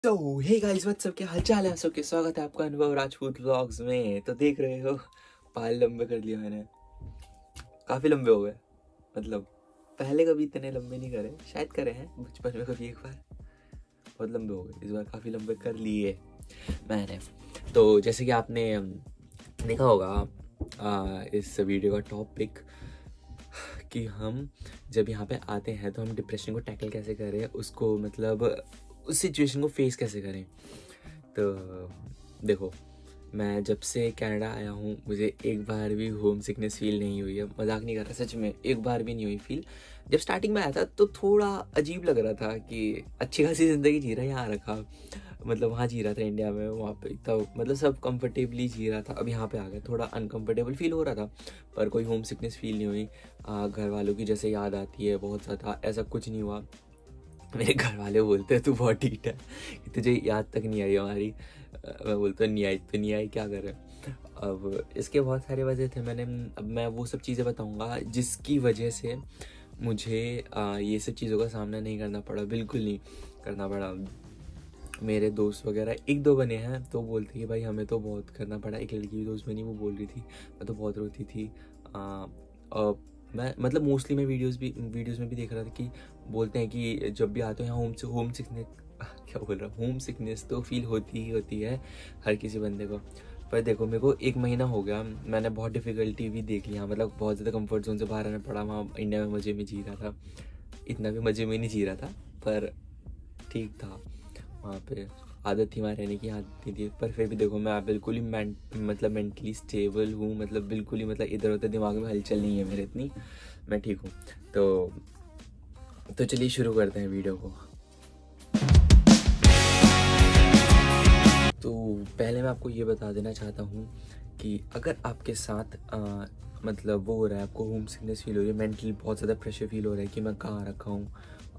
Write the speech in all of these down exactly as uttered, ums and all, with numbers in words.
तो hey guys what's up, क्या हालचाल है? सबके स्वागत है आपका अनुभव राजपूत व्लॉग्स में। तो देख रहे हो बाल लंबे कर लिए मैंने, काफी लंबे हो गए। मतलब पहले कभी इतने लंबे नहीं करे, शायद करे हैं बचपन में कभी एक बार, बहुत लंबे हो गए। इस बार काफी लंबे कर लिए मैंने। तो जैसे कि आपने देखा होगा आ, इस वीडियो का टॉपिक कि हम जब यहाँ पे आते हैं तो हम डिप्रेशन को टैकल कैसे करें, उसको मतलब उस सिचुएशन को फेस कैसे करें। तो देखो, मैं जब से कनाडा आया हूँ मुझे एक बार भी होम सिकनेस फील नहीं हुई है। मजाक नहीं कर रहा, सच में एक बार भी नहीं हुई फील। जब स्टार्टिंग में आया था तो थोड़ा अजीब लग रहा था कि अच्छी खासी ज़िंदगी जी रहा है यहाँ रखा, मतलब वहाँ जी रहा था इंडिया में, वहाँ पे तो मतलब सब कंफर्टेबली जी रहा था। अब यहाँ पे आ गया थोड़ा अनकंफर्टेबल फील हो रहा था, पर कोई होम सिकनेस फील नहीं हुई। घर वालों की जैसे याद आती है बहुत ज़्यादा, ऐसा कुछ नहीं हुआ। मेरे घर वाले बोलते हैं तू बहुत ठीक है, तुझे याद तक नहीं आई हमारी। मैं बोलता नहीं आई तो नहीं आई, क्या करें। अब इसके बहुत सारे वजह थे। मैंने अब मैं वो सब चीज़ें बताऊंगा जिसकी वजह से मुझे आ, ये सब चीज़ों का सामना नहीं करना पड़ा, बिल्कुल नहीं करना पड़ा। मेरे दोस्त वगैरह एक दो बने हैं तो बोलते कि भाई हमें तो बहुत करना पड़ा। एक लड़की भी दोस्त बनी, वो बोल रही थी मैं तो बहुत रोती थी। आ, आ, मैं मतलब मोस्टली मैं वीडियोस भी वीडियोस में भी देख रहा था कि बोलते हैं कि जब भी आते हैं होम से होम सिकनेस क्या बोल रहा हूँ होम सिकनेस तो फील होती ही होती है हर किसी बंदे को। पर देखो, मेरे को एक महीना हो गया, मैंने बहुत डिफ़िकल्टी भी देख लिया, मतलब बहुत ज़्यादा कंफर्ट जोन से बाहर आना पड़ा। वहाँ इंडिया में मज़े में जी रहा था, इतना भी मज़े में नहीं जी रहा था पर ठीक था। वहाँ पे आदत थी वहाँ रहने की, आदत नहीं थी, पर फिर भी देखो मैं बिल्कुल ही मैं मतलब मेंटली स्टेबल हूँ, मतलब बिल्कुल ही मतलब इधर उधर दिमाग में हलचल नहीं है मेरे इतनी, मैं ठीक हूँ। तो तो चलिए शुरू करते हैं वीडियो को। तो पहले मैं आपको ये बता देना चाहता हूँ कि अगर आपके साथ आ, मतलब वो हो रहा है, आपको होम सिकनेस फील हो रही है, मेंटली बहुत ज़्यादा प्रेशर फील हो रहा है कि मैं कहाँ रखा हूँ,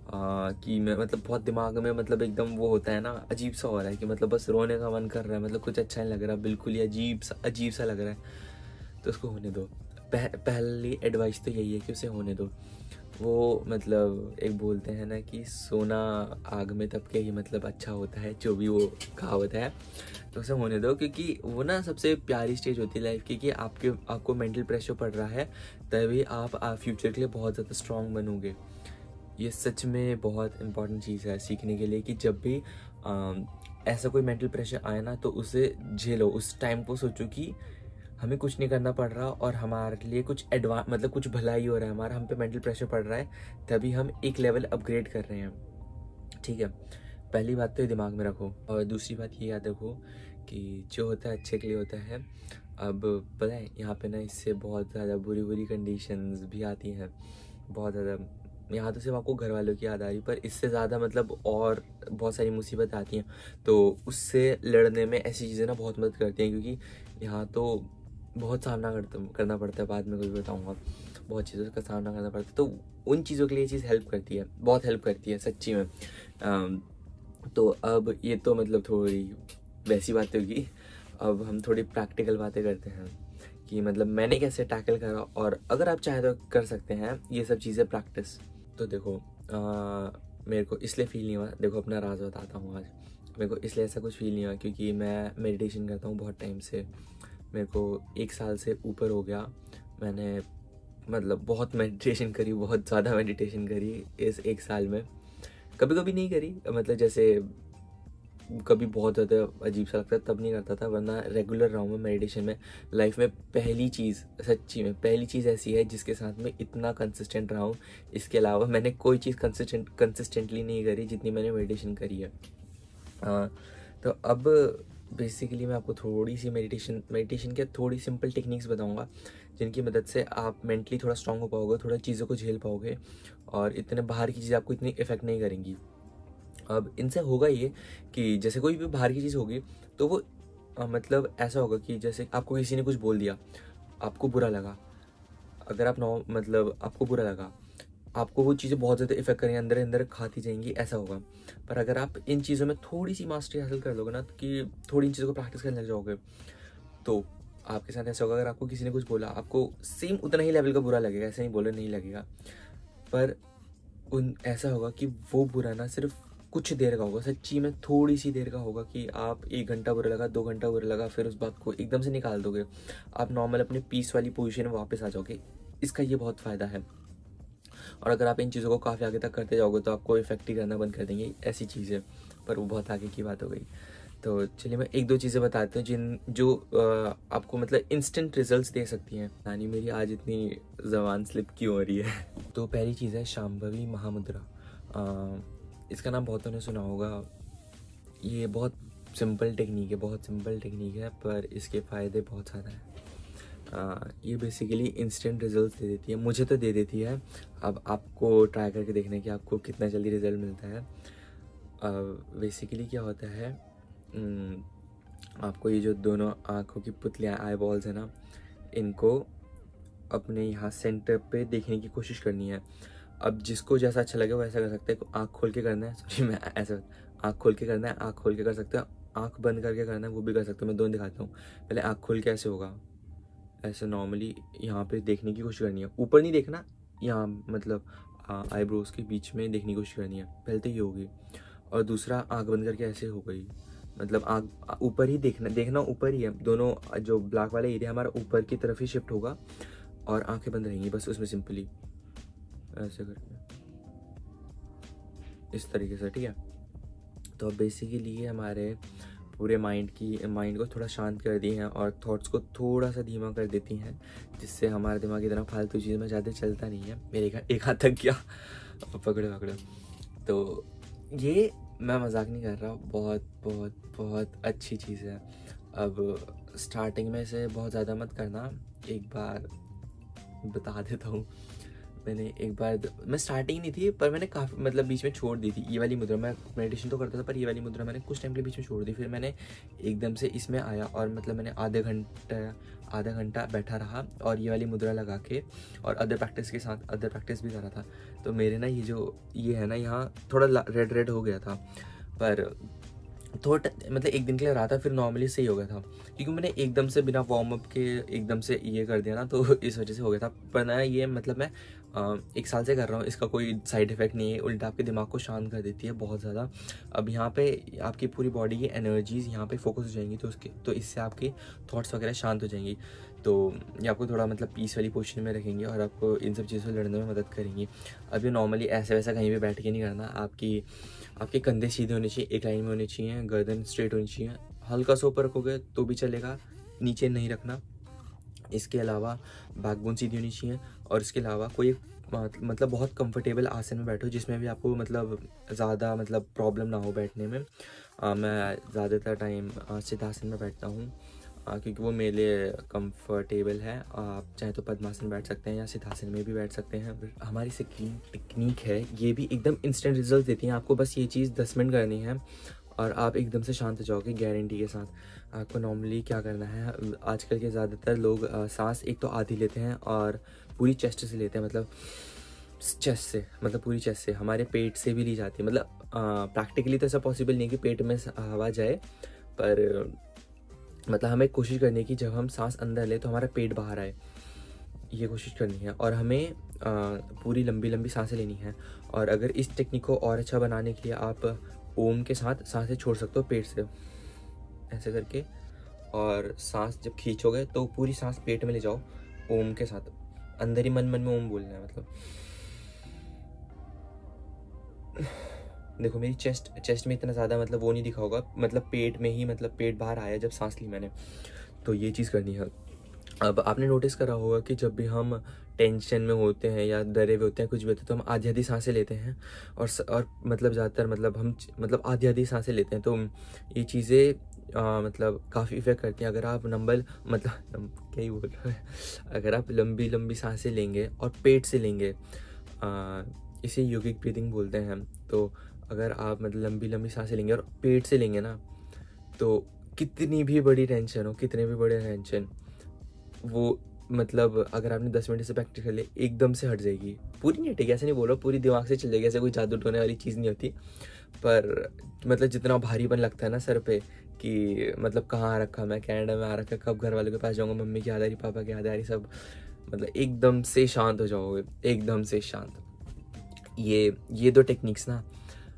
कि मैं मतलब बहुत दिमाग में मतलब एकदम वो होता है ना, अजीब सा हो रहा है कि मतलब बस रोने का मन कर रहा है, मतलब कुछ अच्छा नहीं लग रहा, बिल्कुल ही अजीब सा अजीब सा लग रहा है, तो उसको होने दो। पह, पहली एडवाइस तो यही है कि उसे होने दो। वो मतलब एक बोलते हैं ना कि सोना आग में तब के ही मतलब अच्छा होता है, जो भी वो कहावत है, तो उसे होने दो। क्योंकि वो ना सबसे प्यारी स्टेज होती है लाइफ की कि आपके आपको मेंटल प्रेशर पड़ रहा है, तभी आप, आप फ्यूचर के लिए बहुत ज़्यादा स्ट्रांग बनोगे। ये सच में बहुत इंपॉर्टेंट चीज़ है सीखने के लिए कि जब भी आ, ऐसा कोई मेंटल प्रेशर आए ना तो उसे झेलो। उस टाइम को सोचो कि हमें कुछ नहीं करना पड़ रहा और हमारे लिए कुछ एडवांस मतलब कुछ भलाई हो रहा है, हमारा हम पे मेंटल प्रेशर पड़ रहा है, तभी हम एक लेवल अपग्रेड कर रहे हैं। ठीक है, पहली बात तो ये दिमाग में रखो। और दूसरी बात ये याद रखो कि जो होता है अच्छे के लिए होता है। अब पता है यहाँ पे ना इससे बहुत ज़्यादा बुरी बुरी कंडीशंस भी आती हैं, बहुत ज़्यादा। यहाँ तो सिर्फ आपको घर वालों की याद आ रही, पर इससे ज़्यादा मतलब और बहुत सारी मुसीबत आती हैं। तो उससे लड़ने में ऐसी चीज़ें ना बहुत मदद करती हैं, क्योंकि यहाँ तो बहुत सामना करता करना पड़ता है, बाद में कभी बताऊँगा, बहुत चीज़ों का सामना करना पड़ता है। तो उन चीज़ों के लिए ये चीज़ हेल्प करती है, बहुत हेल्प करती है सच्ची में। अम, तो अब ये तो मतलब थोड़ी वैसी बातें होगी। अब हम थोड़ी प्रैक्टिकल बातें करते हैं कि मतलब मैंने कैसे टैकल करा, और अगर आप चाहें तो कर सकते हैं ये सब चीज़ें प्रैक्टिस। तो देखो, आ, मेरे को इसलिए फील नहीं हुआ, देखो अपना राज बताता हूँ आज। मेरे को इसलिए ऐसा कुछ फील नहीं हुआ क्योंकि मैं मेडिटेशन करता हूँ बहुत टाइम से। मेरे को एक साल से ऊपर हो गया, मैंने मतलब बहुत मेडिटेशन करी, बहुत ज़्यादा मेडिटेशन करी इस एक साल में। कभी कभी नहीं करी, मतलब जैसे कभी बहुत ज़्यादा अजीब सा लगता है तब नहीं करता था, वरना रेगुलर रहा हूँ मैं मेडिटेशन में। लाइफ में पहली चीज़, सच्ची में पहली चीज़ ऐसी है जिसके साथ मैं इतना कंसिस्टेंट रहा हूँ। इसके अलावा मैंने कोई चीज़ कंसिस्टेंट कंसिस्टेंटली नहीं करी जितनी मैंने मेडिटेशन करी है। आ, तो अब बेसिकली मैं आपको थोड़ी सी मेडिटेशन मेडिटेशन के थोड़ी सिंपल टेक्निक्स बताऊंगा, जिनकी मदद से आप मेंटली थोड़ा स्ट्रांग हो पाओगे, थोड़ा चीज़ों को झेल पाओगे, और इतने बाहर की चीज़ें आपको इतनी इफेक्ट नहीं करेंगी। अब इनसे होगा ये कि जैसे कोई भी बाहर की चीज़ होगी तो वो आ, मतलब ऐसा होगा कि जैसे आपको किसी ने कुछ बोल दिया, आपको बुरा लगा, अगर आप नौ मतलब आपको बुरा लगा, आपको वो चीज़ें बहुत ज़्यादा इफेक्ट करेंगे, अंदर अंदर खाती जाएंगी, ऐसा होगा। पर अगर आप इन चीज़ों में थोड़ी सी मास्टरी हासिल कर लोगे ना, कि थोड़ी इन चीज़ों को प्रैक्टिस करने लग जाओगे, तो आपके साथ ऐसा होगा, अगर आपको किसी ने कुछ बोला, आपको सेम उतना ही लेवल का बुरा लगेगा, ऐसे नहीं बोले नहीं लगेगा, पर उन ऐसा होगा कि वो बुरा ना सिर्फ कुछ देर का होगा, सच्ची में थोड़ी सी देर का होगा कि आप एक घंटा बुरा लगा, दो घंटा बुरा लगा, फिर उस बात को एकदम से निकाल दोगे, आप नॉर्मल अपने पीस वाली पोजीशन में वापस आ जाओगे। इसका ये बहुत फ़ायदा है। और अगर आप इन चीज़ों को काफ़ी आगे तक करते जाओगे तो आपको इफेक्ट ही करना बंद कर देंगे ऐसी चीज़ें, पर वो बहुत आगे की बात हो गई। तो चलिए मैं एक दो चीज़ें बताता हूँ जिन जो आ, आपको मतलब इंस्टेंट रिजल्ट्स दे सकती हैं। नानी मेरी आज इतनी ज़बान स्लिप क्यों हो रही है। तो पहली चीज़ है शांभवी महामुद्रा। आ, इसका नाम बहुतों ने सुना होगा। ये बहुत सिंपल टेक्निक है, बहुत सिंपल टेक्निक है, पर इसके फ़ायदे बहुत ज़्यादा हैं। आ, ये बेसिकली इंस्टेंट रिजल्ट्स दे देती है, मुझे तो दे देती है। अब आपको ट्राई करके देखना है कि आपको कितना जल्दी रिजल्ट मिलता है। बेसिकली क्या होता है, न, आपको ये जो दोनों आँखों की पुतलियाँ आई बॉल्स है ना, इनको अपने यहाँ सेंटर पे देखने की कोशिश करनी है। अब जिसको जैसा अच्छा लगे वो ऐसा कर सकते हैं। आँख खोल के करना है, सॉरी मैं ऐसा आँख खोल के करना है, आँख खोल के कर सकते हो, आँख बंद करके करना है वो भी कर सकते हो। मैं दोनों दिखाता हूँ। पहले आँख खोल के ऐसे होगा, ऐसे नॉर्मली यहाँ पे देखने की कोशिश करनी है, ऊपर नहीं देखना, यहाँ मतलब आईब्रोज के बीच में देखने की कोशिश करनी है। पहले तो ये होगी, और दूसरा आँख बंद करके ऐसे हो गई, मतलब आँख ऊपर ही देखना, देखना ऊपर ही है। दोनों जो ब्लैक वाला एरिया हमारा ऊपर की तरफ ही शिफ्ट होगा और आंखें बंद रहेंगी बस उसमें, सिंपली ऐसे करके इस तरीके से, ठीक है। तो अब बेसिकली ये हमारे पूरे माइंड की माइंड को थोड़ा शांत कर दी हैं और थॉट्स को थोड़ा सा धीमा कर देती हैं, जिससे हमारा दिमाग इतना फालतू चीज़ में ज़्यादा चलता नहीं है। मेरे एक, एक हाथ तक गया, पकड़े पकड़े। तो ये मैं मजाक नहीं कर रहा, बहुत बहुत बहुत अच्छी चीज़ है। अब स्टार्टिंग में से बहुत ज़्यादा मत करना, एक बार बता देता हूँ। मैंने एक बार, मैं स्टार्टिंग नहीं थी पर मैंने काफ़ी मतलब बीच में छोड़ दी थी ये वाली मुद्रा। मैं मेडिटेशन तो करता था पर ये वाली मुद्रा मैंने कुछ टाइम के बीच में छोड़ दी। फिर मैंने एकदम से इसमें आया और मतलब मैंने आधे घंटा आधा घंटा बैठा रहा और ये वाली मुद्रा लगा के, और अदर प्रैक्टिस के साथ अदर प्रैक्टिस भी करा था। तो मेरे ना ये जो ये है ना यहाँ थोड़ा रेड रेड हो गया था, पर थोड़ा मतलब एक दिन के लिए रहा था, फिर नॉर्मली सही हो गया था, क्योंकि मैंने एकदम से बिना वार्म अप के एकदम से ये कर दिया ना, तो इस वजह से हो गया था। पर ना ये मतलब मैं एक साल से कर रहा हूँ, इसका कोई साइड इफ़ेक्ट नहीं है, उल्टा आपके दिमाग को शांत कर देती है बहुत ज़्यादा। अब यहाँ पे आपकी पूरी बॉडी की एनर्जीज़ यहाँ पे फोकस हो जाएंगी, तो उसके तो इससे आपकी थॉट्स वगैरह शांत हो जाएंगी। तो ये आपको थोड़ा मतलब पीस वाली पोजीशन में रखेंगे और आपको इन सब चीज़ों से लड़ने में मदद करेंगी। अब ये नॉर्मली ऐसे वैसा कहीं भी बैठ के नहीं करना। आपकी आपके कंधे सीधे होने चाहिए, एक लाइन में होने चाहिए, गर्दन स्ट्रेट होनी चाहिए। हल्का सा ऊपर रखोगे तो भी चलेगा, नीचे नहीं रखना। इसके अलावा बैकबोन सीधी होनी चाहिए, और इसके अलावा कोई मतलब बहुत कंफर्टेबल आसन में बैठो जिसमें भी आपको मतलब ज़्यादा मतलब प्रॉब्लम ना हो बैठने में। आ, मैं ज़्यादातर टाइम सिद्धासन में बैठता हूँ क्योंकि वो मेरे लिए कंफर्टेबल है। आप चाहे तो पद्मासन बैठ सकते हैं या सिद्धासन में भी बैठ सकते हैं। हमारी स्क्रीन टेक्निक है, ये भी एकदम इंस्टेंट रिजल्ट देती हैं। आपको बस ये चीज़ दस मिनट करनी है और आप एकदम से शांत हो जाओगे गारंटी के साथ। आपको नॉर्मली क्या करना है, आजकल के ज़्यादातर लोग सांस एक तो आधी लेते हैं और पूरी चेस्ट से लेते हैं, मतलब चेस्ट से, मतलब पूरी चेस्ट से। हमारे पेट से भी ली जाती है, मतलब प्रैक्टिकली तो ऐसा पॉसिबल नहीं कि पेट में हवा जाए, पर मतलब हमें कोशिश करनी है कि जब हम सांस अंदर ले तो हमारा पेट बाहर आए, ये कोशिश करनी है। और हमें आ, पूरी लंबी लंबी सांसें लेनी है। और अगर इस टेक्निक को और अच्छा बनाने के लिए आप ओम के साथ सांसें छोड़ सकते हो पेट से, ऐसे करके, और सांस जब खींचोगे तो पूरी सांस पेट में ले जाओ ओम के साथ। अंदर ही मन मन में ओम बोलना है। मतलब देखो मेरी चेस्ट चेस्ट में इतना ज़्यादा मतलब वो नहीं दिखा होगा, मतलब पेट में ही, मतलब पेट बाहर आया जब सांस ली मैंने, तो ये चीज़ करनी है। अब आपने नोटिस करा होगा कि जब भी हम टेंशन में होते हैं या डरे हुए होते हैं, कुछ भी होता है, तो हम आधी आधी सांसें लेते हैं और स, और मतलब ज़्यादातर मतलब हम मतलब आधी आधी सांसें लेते हैं। तो ये चीज़ें मतलब काफ़ी इफेक्ट करती हैं। अगर आप नंबल मतलब क्या ही बोल रहे हैं, अगर आप लंबी लंबी सांसें लेंगे और पेट से लेंगे, आ, इसे योगिक ब्रीदिंग बोलते हैं हम। तो अगर आप मतलब लंबी लंबी सांसें लेंगे और पेट से लेंगे ना, तो कितनी भी बड़ी टेंशन हो, कितने भी बड़े टेंशन, वो मतलब अगर आपने दस मिनट से प्रैक्टिस कर ले एकदम से हट जाएगी। पूरी नहीं हटेगी, ऐसे नहीं बोलो, पूरी दिमाग से चल जाएगी, ऐसे कोई जादू टोने वाली चीज़ नहीं होती। पर मतलब जितना भारीपन लगता है ना सर पे कि मतलब कहाँ आ रखा मैं, कनाडा में आ रखा, कब घर वालों के पास जाऊँगा, मम्मी की याद आ रही, पापा की याद आ रही, सब मतलब एकदम से शांत हो जाओगे, एकदम से शांत। ये ये दो टेक्निक्स ना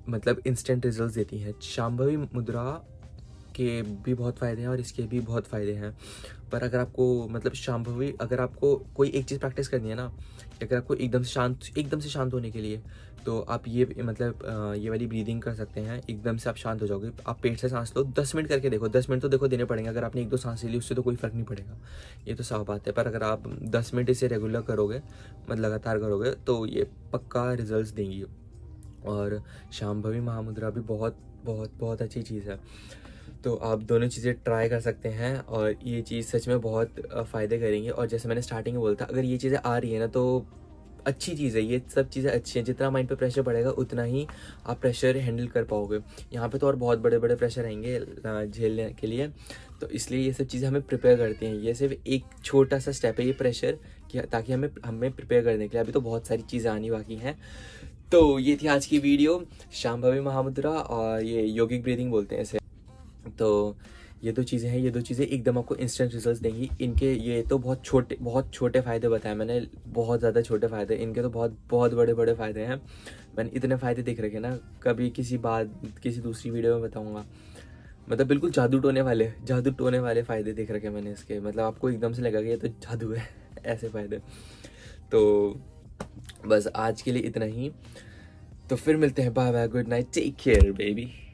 मतलब इंस्टेंट रिजल्ट्स देती हैं। शांभवी मुद्रा के भी बहुत फ़ायदे हैं और इसके भी बहुत फ़ायदे हैं। पर अगर आपको मतलब शांभवी, अगर आपको कोई एक चीज़ प्रैक्टिस करनी है ना, अगर आपको एकदम से शांत एकदम से शांत होने के लिए, तो आप ये मतलब ये वाली ब्रीदिंग कर सकते हैं। एकदम से आप शांत हो जाओगे। आप पेट से सांस लो, दस मिनट करके देखो। दस मिनट तो देखो देने पड़ेंगे। अगर आपने एक दो सांस ली उससे तो कोई फ़र्क नहीं पड़ेगा, ये तो साफ बात है। पर अगर आप दस मिनट इसे रेगुलर करोगे, मतलब लगातार करोगे, तो ये पक्का रिजल्ट देंगी। और शांभवी महामुद्रा भी बहुत बहुत बहुत अच्छी चीज़ है। तो आप दोनों चीज़ें ट्राई कर सकते हैं और ये चीज़ सच में बहुत फ़ायदे करेंगी। और जैसे मैंने स्टार्टिंग में बोला था, अगर ये चीज़ें आ रही है ना तो अच्छी चीज़ है। ये सब चीज़ें अच्छी हैं। जितना माइंड पे प्रेशर बढ़ेगा उतना ही आप प्रेशर हैंडल कर पाओगे। यहाँ पे तो और बहुत बड़े बड़े प्रेशर आएंगे झेलने के लिए, तो इसलिए ये सब चीज़ें हमें प्रिपेयर करती हैं। ये सिर्फ एक छोटा सा स्टेप है ये प्रेशर, कि ताकि हमें हमें प्रिपेयर करने के लिए। अभी तो बहुत सारी चीज़ें आनी बाकी हैं। तो ये थी आज की वीडियो, शांभवी महामुद्रा और ये योगिक ब्रीदिंग बोलते हैं इसे। तो ये दो चीज़ें हैं, ये दो चीज़ें एकदम आपको इंस्टेंट रिजल्ट्स देंगी। इनके ये तो बहुत छोटे बहुत छोटे फ़ायदे बताए मैंने, बहुत ज़्यादा छोटे फ़ायदे। इनके तो बहुत बहुत बड़े बड़े फ़ायदे हैं। मैंने इतने फ़ायदे देख रखे ना, कभी किसी बात किसी दूसरी वीडियो में बताऊँगा। मतलब बिल्कुल जादू टोने वाले जादू टोने वाले फ़ायदे देख रखे मैंने इसके। मतलब आपको एकदम से लगेगा ये तो जादू है ऐसे फ़ायदे। तो बस आज के लिए इतना ही। तो फिर मिलते हैं। Bye bye, good night, take care baby.